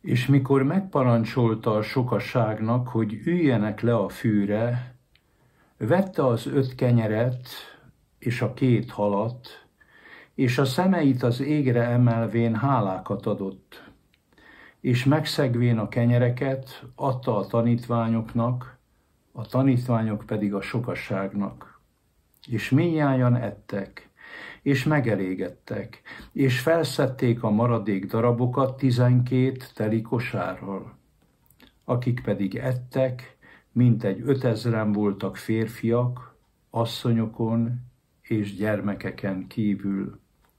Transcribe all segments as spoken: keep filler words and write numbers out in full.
És mikor megparancsolta a sokaságnak, hogy üljenek le a fűre, vette az öt kenyeret és a két halat, és a szemeit az égre emelvén hálákat adott, és megszegvén a kenyereket adta a tanítványoknak, a tanítványok pedig a sokasságnak. És mindnyájan ettek, és megelégedtek, és felszedték a maradék darabokat tizenkét teli kosárral. Akik pedig ettek, mintegy ötezren voltak férfiak, asszonyokon és gyermekeken kívül.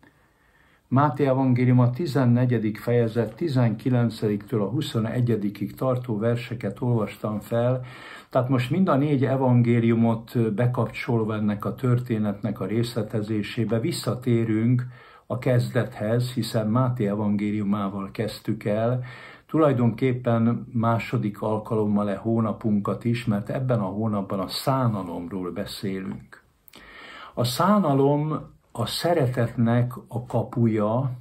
Máté evangélium a tizennegyedik fejezet tizenkilencediktől a huszonegyedikig tartó verseket olvastam fel, tehát most mind a négy evangéliumot bekapcsolva ennek a történetnek a részletezésébe visszatérünk a kezdethez, hiszen Máté evangéliumával kezdtük el, tulajdonképpen második alkalommal e hónapunkat is, mert ebben a hónapban a szánalomról beszélünk. A szánalom a szeretetnek a kapuja.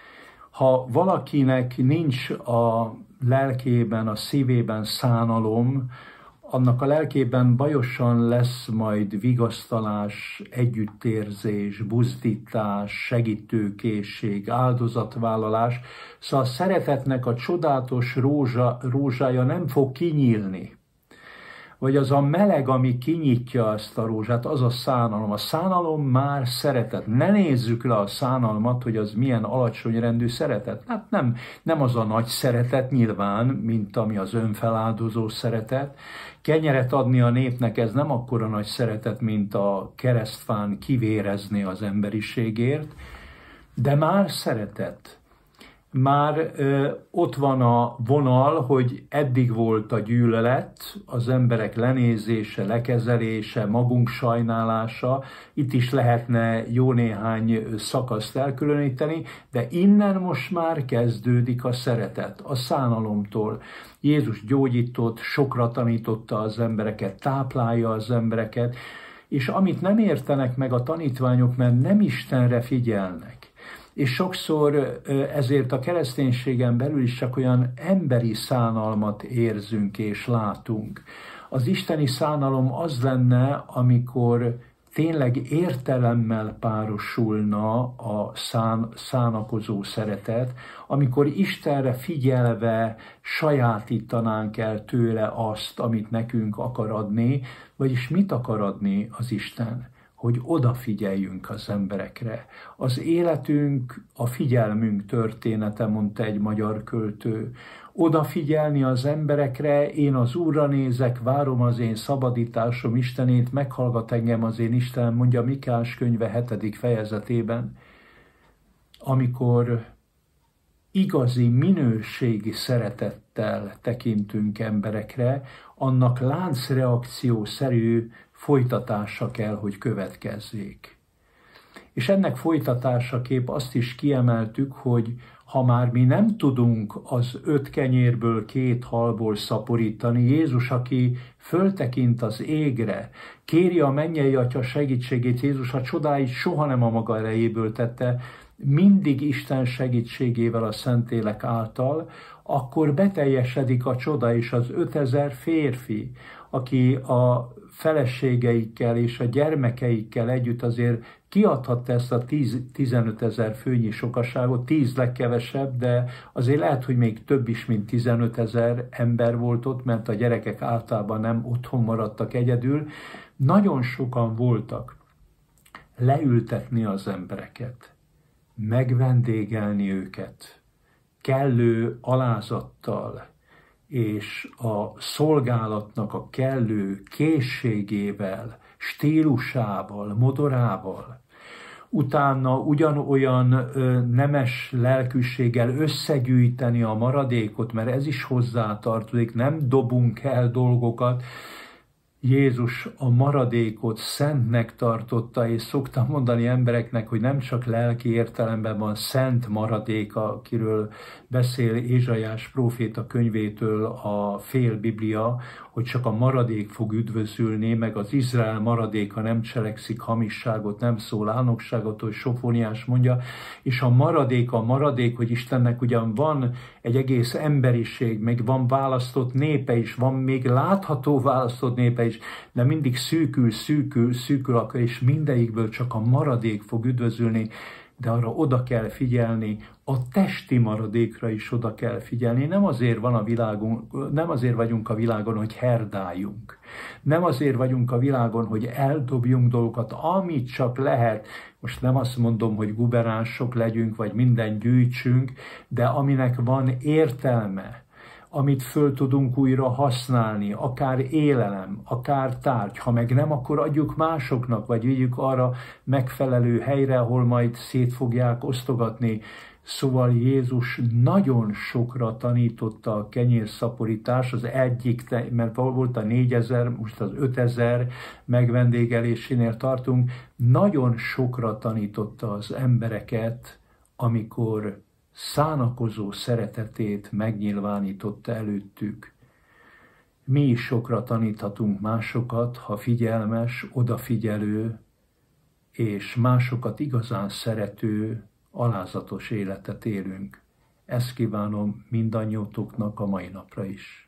Ha valakinek nincs a lelkében, a szívében szánalom, annak a lelkében bajosan lesz majd vigasztalás, együttérzés, buzdítás, segítőkészség, áldozatvállalás. Szóval a szeretetnek a csodálatos rózsa, rózsája nem fog kinyílni. Vagy az a meleg, ami kinyitja ezt a rózsát, az a szánalom. A szánalom már szeretet. Ne nézzük le a szánalmat, hogy az milyen alacsony rendű szeretet. Hát nem, nem az a nagy szeretet nyilván, mint ami az önfeláldozó szeretet. Kenyeret adni a népnek, ez nem akkora nagy szeretet, mint a keresztfán kivérezni az emberiségért, de már szeretet. Már ö, ott van a vonal, hogy eddig volt a gyűlölet, az emberek lenézése, lekezelése, magunk sajnálása, itt is lehetne jó néhány szakaszt elkülöníteni, de innen most már kezdődik a szeretet, a szánalomtól. Jézus gyógyított, sokra tanította az embereket, táplálja az embereket, és amit nem értenek meg a tanítványok, mert nem Istenre figyelnek, és sokszor ezért a kereszténységen belül is csak olyan emberi szánalmat érzünk és látunk. Az isteni szánalom az lenne, amikor tényleg értelemmel párosulna a szán, szánakozó szeretet, amikor Istenre figyelve sajátítanánk el tőle azt, amit nekünk akar adni, vagyis mit akar adni az Isten? Hogy odafigyeljünk az emberekre. Az életünk, a figyelmünk története, mondta egy magyar költő. Odafigyelni az emberekre, én az Úrra nézek, várom az én szabadításom Istenét, meghallgat engem az én Istenem, mondja Mikás könyve hetedik fejezetében, amikor igazi minőségi szeretettel tekintünk emberekre, annak láncreakciószerű folytatása kell, hogy következzék. És ennek folytatásaképp azt is kiemeltük, hogy ha már mi nem tudunk az öt kenyérből, két halból szaporítani, Jézus, aki föltekint az égre, kéri a mennyei Atya segítségét, Jézus a csodáit soha nem a maga erejéből tette, mindig Isten segítségével a Szentlélek által, akkor beteljesedik a csoda, és az ötezer férfi, aki a feleségeikkel és a gyermekeikkel együtt azért kiadhatta ezt a tizenöt ezer főnyi sokaságot, tíz legkevesebb, de azért lehet, hogy még több is, mint tizenöt ezer ember volt ott, mert a gyerekek általában nem otthon maradtak egyedül. Nagyon sokan voltak. Leültetni az embereket, megvendégelni őket, kellő alázattal, és a szolgálatnak a kellő készségével, stílusával, modorával, utána ugyanolyan ö, nemes lelkűséggel összegyűjteni a maradékot, mert ez is hozzátartozik, nem dobunk el dolgokat. Jézus a maradékot szentnek tartotta, és szoktam mondani embereknek, hogy nem csak lelki értelemben van szent maradék, akiről beszél Ézsaiás próféta könyvétől a fél Biblia, hogy csak a maradék fog üdvözülni, meg az Izrael maradéka nem cselekszik hamisságot, nem szól álnokságot, hogy Sofóniás mondja, és a maradék, a maradék, hogy Istennek ugyan van egy egész emberiség, meg van választott népe is, van még látható választott népe is, de mindig szűkül, szűkül, szűkül, akkor és mindegyikből csak a maradék fog üdvözülni, de arra oda kell figyelni, a testi maradékra is oda kell figyelni. Nem azért van a világon, nem azért vagyunk a világon, hogy herdáljunk. Nem azért vagyunk a világon, hogy eldobjunk dolgokat, amit csak lehet. Most nem azt mondom, hogy guberánsok legyünk, vagy mindent gyűjtsünk, de aminek van értelme, amit föl tudunk újra használni, akár élelem, akár tárgy, ha meg nem, akkor adjuk másoknak, vagy vigyük arra megfelelő helyre, ahol majd szét fogják osztogatni. Szóval Jézus nagyon sokra tanította a kenyérszaporítás, az egyik, mert volt a négyezer, most az ötezer megvendégelésénél tartunk, nagyon sokra tanította az embereket, amikor szánakozó szeretetét megnyilvánította előttük. Mi is sokra taníthatunk másokat, ha figyelmes, odafigyelő, és másokat igazán szerető, alázatos életet élünk. Ezt kívánom mindannyiótoknak a mai napra is.